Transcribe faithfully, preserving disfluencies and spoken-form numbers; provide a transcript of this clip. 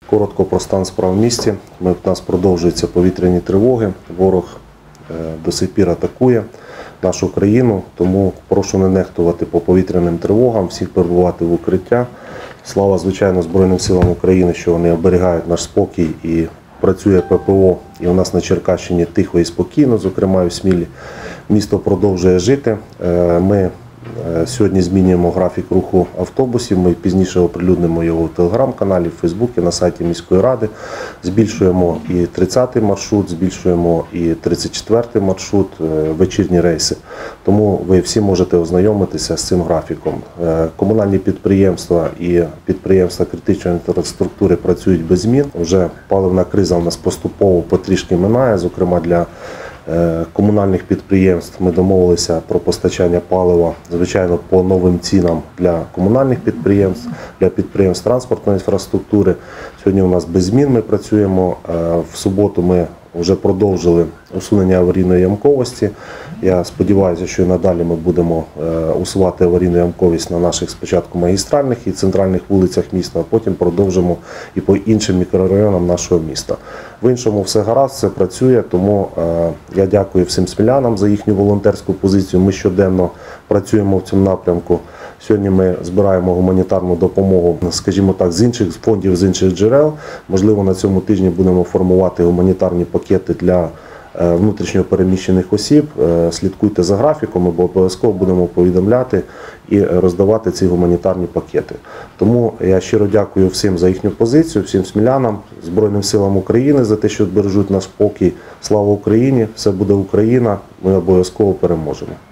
Коротко про стан справ в місті. Ми, в нас продовжуються повітряні тривоги. Ворог е, до сих пір атакує нашу країну, тому прошу не нехтувати по повітряним тривогам, всіх перебувати в укриття. Слава, звичайно, Збройним силам України, що вони оберігають наш спокій і працює ППО. І у нас на Черкащині тихо і спокійно, зокрема і в Смілі. Місто продовжує жити. Е, ми Сьогодні змінюємо графік руху автобусів, ми пізніше оприлюднимо його в телеграм-каналі, в Фейсбуці, на сайті міської ради. Збільшуємо і тридцятий маршрут, збільшуємо і тридцять четвертий маршрут, вечірні рейси. Тому ви всі можете ознайомитися з цим графіком. Комунальні підприємства і підприємства критичної інфраструктури працюють без змін. Вже паливна криза у нас поступово потрішки минає, зокрема для комунальних підприємств ми домовилися про постачання палива, звичайно, по новим цінам для комунальних підприємств, для підприємств транспортної інфраструктури. Сьогодні у нас без змін ми працюємо. В суботу ми вже продовжили усунення аварійної ямковості. Я сподіваюся, що і надалі ми будемо усувати аварійну ямковість на наших спочатку магістральних і центральних вулицях міста, а потім продовжимо і по іншим мікрорайонам нашого міста. В іншому все гаразд, все працює, тому я дякую всім смілянам за їхню волонтерську позицію. Ми щоденно працюємо в цьому напрямку. Сьогодні ми збираємо гуманітарну допомогу, скажімо так, з інших фондів, з інших джерел. Можливо, на цьому тижні будемо формувати гуманітарні пакети для внутрішньо переміщених осіб. Слідкуйте за графіком, ми обов'язково будемо повідомляти і роздавати ці гуманітарні пакети. Тому я щиро дякую всім за їхню позицію, всім смілянам, Збройним силам України за те, що бережуть наш спокій. Слава Україні! Все буде Україна! Ми обов'язково переможемо!